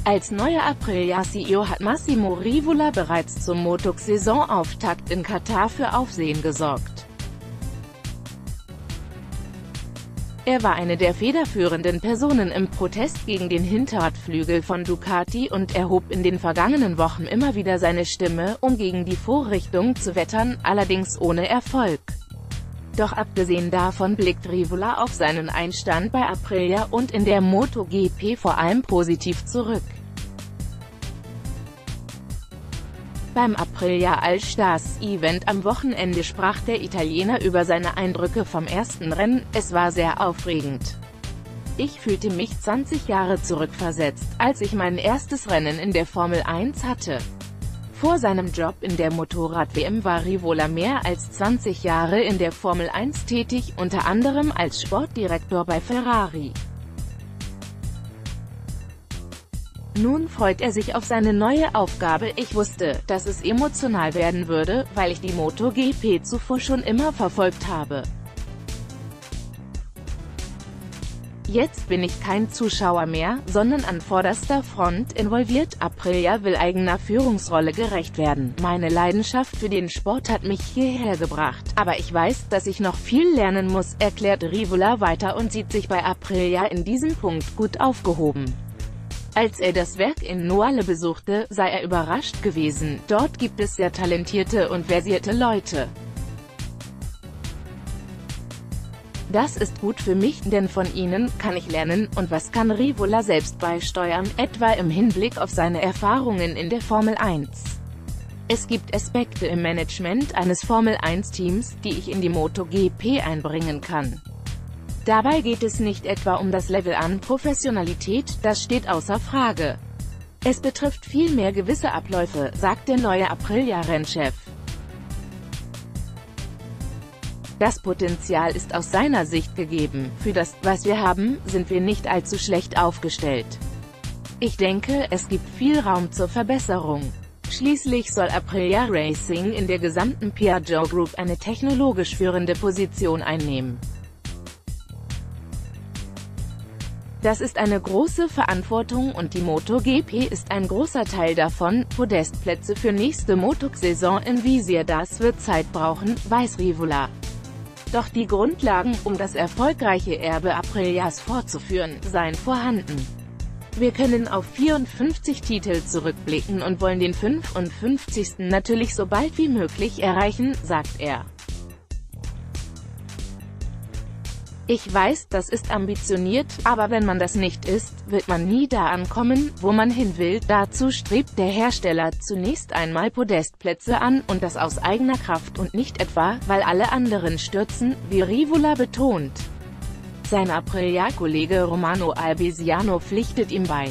Als neuer Aprilia-CEO hat Massimo Rivola bereits zum Motox-Saisonauftakt in Katar für Aufsehen gesorgt. Er war eine der federführenden Personen im Protest gegen den Hinterradflügel von Ducati und erhob in den vergangenen Wochen immer wieder seine Stimme, um gegen die Vorrichtung zu wettern, allerdings ohne Erfolg. Doch abgesehen davon blickt Rivola auf seinen Einstand bei Aprilia und in der MotoGP vor allem positiv zurück. Beim Aprilia All-Stars-Event am Wochenende sprach der Italiener über seine Eindrücke vom ersten Rennen: Es war sehr aufregend. Ich fühlte mich 20 Jahre zurückversetzt, als ich mein erstes Rennen in der Formel 1 hatte. Vor seinem Job in der Motorrad-WM war Rivola mehr als 20 Jahre in der Formel 1 tätig, unter anderem als Sportdirektor bei Ferrari. Nun freut er sich auf seine neue Aufgabe. Ich wusste, dass es emotional werden würde, weil ich die MotoGP zuvor schon immer verfolgt habe. Jetzt bin ich kein Zuschauer mehr, sondern an vorderster Front involviert. Aprilia will eigener Führungsrolle gerecht werden. Meine Leidenschaft für den Sport hat mich hierher gebracht. Aber ich weiß, dass ich noch viel lernen muss, erklärt Rivola weiter und sieht sich bei Aprilia in diesem Punkt gut aufgehoben. Als er das Werk in Noale besuchte, sei er überrascht gewesen. Dort gibt es sehr talentierte und versierte Leute. Das ist gut für mich, denn von ihnen kann ich lernen. Und was kann Rivola selbst beisteuern, etwa im Hinblick auf seine Erfahrungen in der Formel 1? Es gibt Aspekte im Management eines Formel 1-Teams, die ich in die MotoGP einbringen kann. Dabei geht es nicht etwa um das Level an Professionalität, das steht außer Frage. Es betrifft vielmehr gewisse Abläufe, sagt der neue Aprilia-Rennchef. Das Potenzial ist aus seiner Sicht gegeben. Für das, was wir haben, sind wir nicht allzu schlecht aufgestellt. Ich denke, es gibt viel Raum zur Verbesserung. Schließlich soll Aprilia Racing in der gesamten Piaggio Group eine technologisch führende Position einnehmen. Das ist eine große Verantwortung und die MotoGP ist ein großer Teil davon. Podestplätze für nächste Motox-Saison im Visier, das wird Zeit brauchen, weiß Rivola. Doch die Grundlagen, um das erfolgreiche Erbe Aprilias fortzuführen, seien vorhanden. Wir können auf 54 Titel zurückblicken und wollen den 55. natürlich so bald wie möglich erreichen, sagt er. Ich weiß, das ist ambitioniert, aber wenn man das nicht ist, wird man nie da ankommen, wo man hin will. Dazu strebt der Hersteller zunächst einmal Podestplätze an, und das aus eigener Kraft und nicht etwa, weil alle anderen stürzen, wie Rivola betont. Sein Aprilia-Kollege Romano Albesiano pflichtet ihm bei.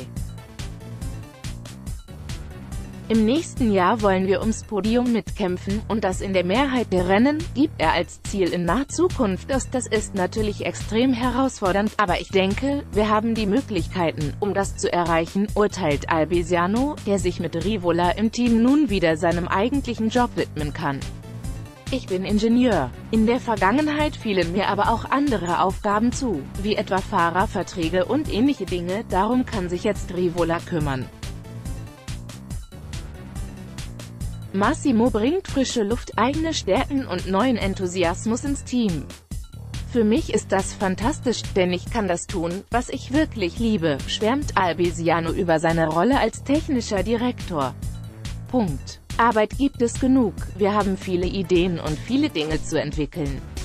Im nächsten Jahr wollen wir ums Podium mitkämpfen, und das in der Mehrheit der Rennen, gibt er als Ziel in naher Zukunft aus. Das ist natürlich extrem herausfordernd, aber ich denke, wir haben die Möglichkeiten, um das zu erreichen, urteilt Albesiano, der sich mit Rivola im Team nun wieder seinem eigentlichen Job widmen kann. Ich bin Ingenieur. In der Vergangenheit fielen mir aber auch andere Aufgaben zu, wie etwa Fahrerverträge und ähnliche Dinge, darum kann sich jetzt Rivola kümmern. Massimo bringt frische Luft, eigene Stärken und neuen Enthusiasmus ins Team. Für mich ist das fantastisch, denn ich kann das tun, was ich wirklich liebe, schwärmt Albesiano über seine Rolle als technischer Direktor. Punkt. Arbeit gibt es genug, wir haben viele Ideen und viele Dinge zu entwickeln.